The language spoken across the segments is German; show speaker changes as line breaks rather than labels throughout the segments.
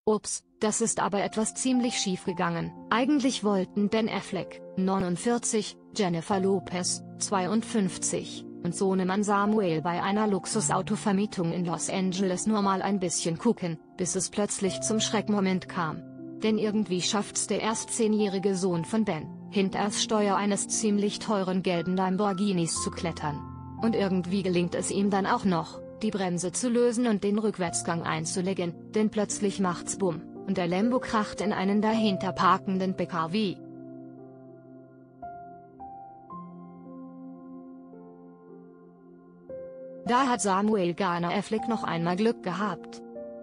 Ups, das ist aber etwas ziemlich schief gegangen. Eigentlich wollten Ben Affleck, 49, Jennifer Lopez, 52, und Sohnemann Samuel bei einer Luxusautovermietung in Los Angeles nur mal ein bisschen gucken, bis es plötzlich zum Schreckmoment kam. Denn irgendwie schafft's der erst 10-jährige Sohn von Ben, hinters Steuer eines ziemlich teuren gelben Lamborghinis zu klettern. Und irgendwie gelingt es ihm dann auch noch, die Bremse zu lösen und den Rückwärtsgang einzulegen, denn plötzlich macht's Bumm, und der Lambo kracht in einen dahinter parkenden PKW. Da hat Samuel Garner Affleck noch einmal Glück gehabt.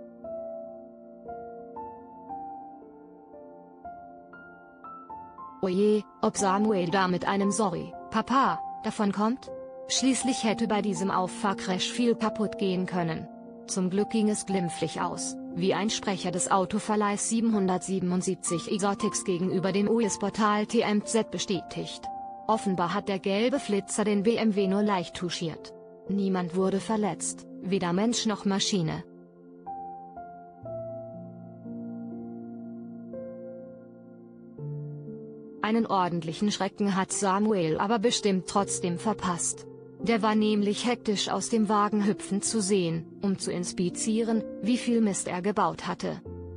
Oje, ob Samuel da mit einem Sorry, Papa, davon kommt? Schließlich hätte bei diesem Auffahrcrash viel kaputt gehen können. Zum Glück ging es glimpflich aus, wie ein Sprecher des Autoverleihs 777 Exotics gegenüber dem US-Portal TMZ bestätigt. Offenbar hat der gelbe Flitzer den BMW nur leicht touchiert. Niemand wurde verletzt, weder Mensch noch Maschine. Einen ordentlichen Schrecken hat Samuel aber bestimmt trotzdem verpasst. Der war nämlich hektisch aus dem Wagen hüpfend zu sehen, um zu inspizieren, wie viel Mist er gebaut hatte.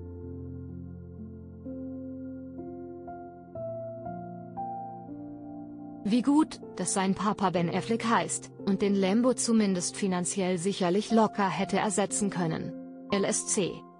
Wie gut, dass sein Papa Ben Affleck heißt, und den Lambo zumindest finanziell sicherlich locker hätte ersetzen können. LSC